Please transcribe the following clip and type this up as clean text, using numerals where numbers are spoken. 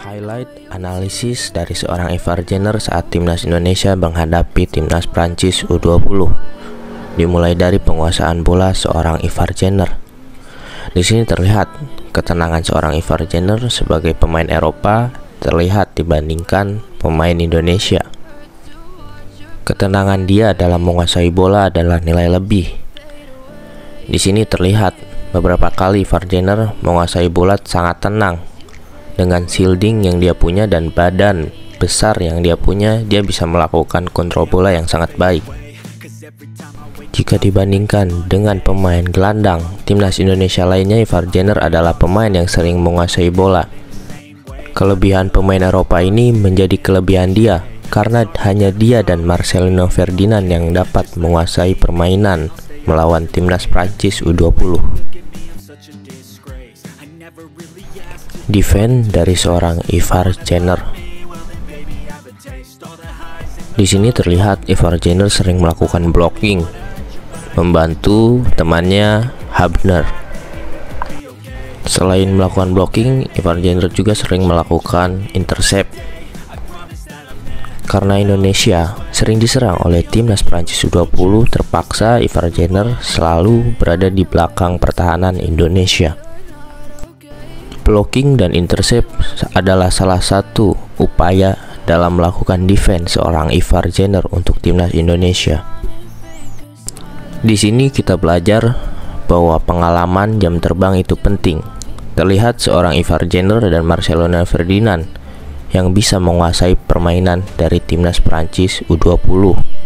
Highlight analisis dari seorang Ivar Jenner saat timnas Indonesia menghadapi timnas Prancis U20. Dimulai dari penguasaan bola seorang Ivar Jenner. Di sini terlihat ketenangan seorang Ivar Jenner sebagai pemain Eropa terlihat dibandingkan pemain Indonesia. Ketenangan dia dalam menguasai bola adalah nilai lebih. Di sini terlihat beberapa kali Ivar Jenner menguasai bola sangat tenang. Dengan shielding yang dia punya dan badan besar yang dia punya, dia bisa melakukan kontrol bola yang sangat baik. Jika dibandingkan dengan pemain gelandang timnas Indonesia lainnya, Ivar Jenner adalah pemain yang sering menguasai bola. Kelebihan pemain Eropa ini menjadi kelebihan dia karena hanya dia dan Marcelino Ferdinand yang dapat menguasai permainan melawan timnas Prancis U20. Defense dari seorang Ivar Jenner. Di sini terlihat Ivar Jenner sering melakukan blocking, membantu temannya Hubner. Selain melakukan blocking, Ivar Jenner juga sering melakukan intercept. Karena Indonesia sering diserang oleh timnas Prancis U20, terpaksa Ivar Jenner selalu berada di belakang pertahanan Indonesia. Blocking dan intercept adalah salah satu upaya dalam melakukan defense seorang Ivar Jenner untuk timnas Indonesia. Di sini kita belajar bahwa pengalaman jam terbang itu penting. Terlihat seorang Ivar Jenner dan Marcelino Ferdinand yang bisa menguasai permainan dari timnas Prancis U20.